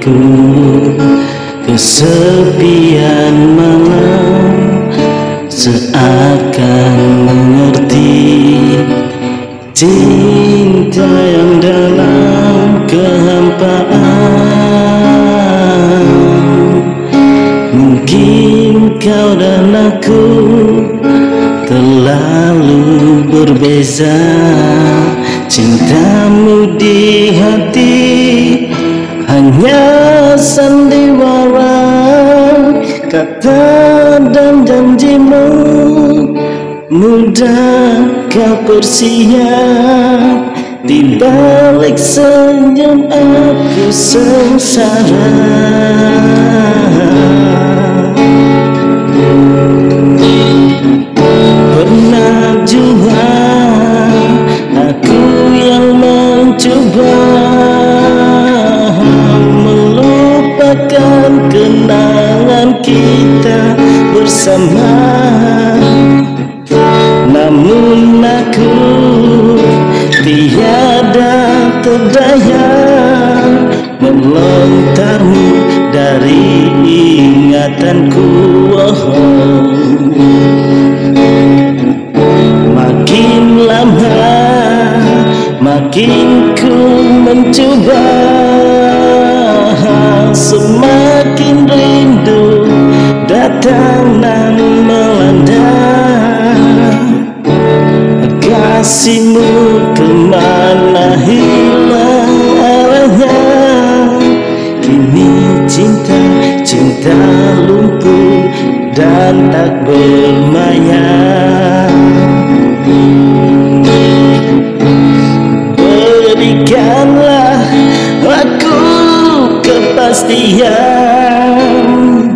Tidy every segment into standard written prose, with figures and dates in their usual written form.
hatiku. Kesepian malam seakan mengerti cinta yang dalam kehampaan. Mungkin kau dan aku terlalu berbeza. Cintamu di hati hanya sandiwara, kata dan janjimu mudah kau persiap. Di balik senyum aku sengsara. Pernah juga aku yang mencoba melupakan kenangan kita bersama. Namun aku tiada terdaya melontarmu dari ingatanku. Makin lama makin ku mencoba, semakin rindu datang dan melanda. Kasihmu kemana hilang arahnya? Kini cinta lumpuh dan tak bermaya. Berikanlah aku kepastian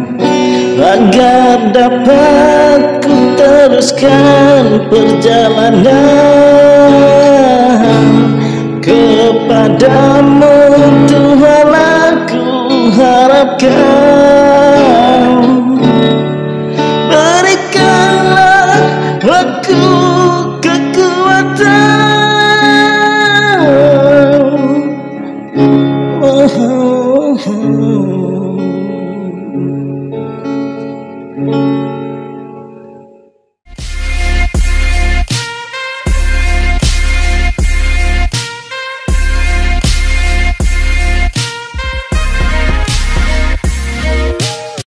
agar dapat ku teruskan perjalanan. Kepadamu Tuhan aku harapkan, berikanlah aku kekuatan.